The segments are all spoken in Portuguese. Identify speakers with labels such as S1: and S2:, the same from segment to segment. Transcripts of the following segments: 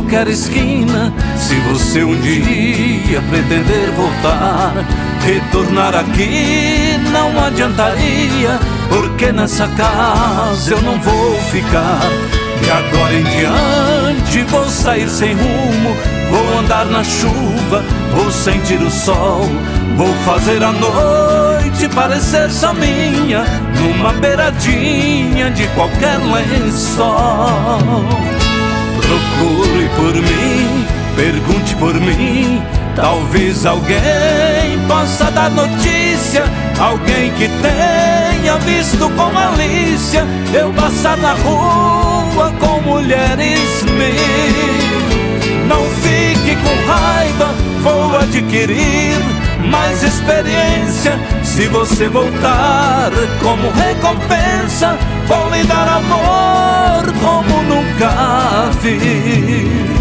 S1: qualquer esquina. Se você um dia pretender voltar, retornar aqui não adiantaria, porque nessa casa eu não vou ficar. De agora em diante vou sair sem rumo, vou andar na chuva, vou sentir o sol, vou fazer a noite parecer só minha, numa beiradinha de qualquer lençol. Procure por mim, pergunte por mim, talvez alguém possa dar notícia, alguém que tenha visto com malícia eu passar na rua com mulheres mil. Não fique com raiva, vou adquirir mais experiência. Se você voltar como recompensa, vou lhe dar amor como nunca vi.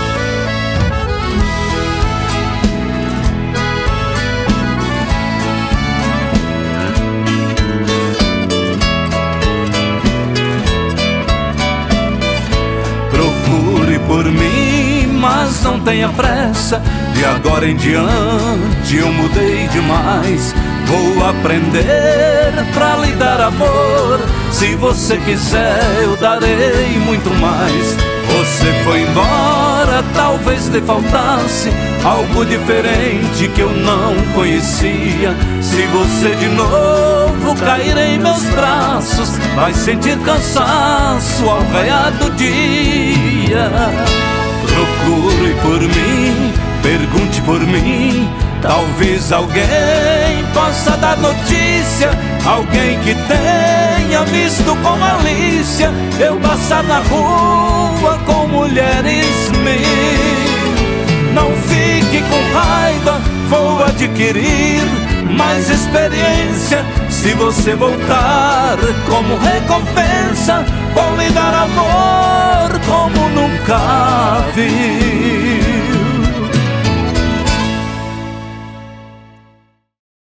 S1: Procure por mim, mas não tenha pressa. De agora em diante eu mudei demais, vou aprender pra lhe dar amor. Se você quiser eu darei muito mais. Você foi embora, talvez lhe faltasse algo diferente que eu não conhecia. Se você de novo cair em meus braços, vai sentir cansaço ao raiar do dia. Procure por mim, pergunte por mim, talvez alguém possa dar notícia, alguém que tenha visto com malícia eu passar na rua com mulheres mil. Não fique com raiva, vou adquirir mais experiência. Se você voltar como recompensa, vou lhe dar amor como nunca vi.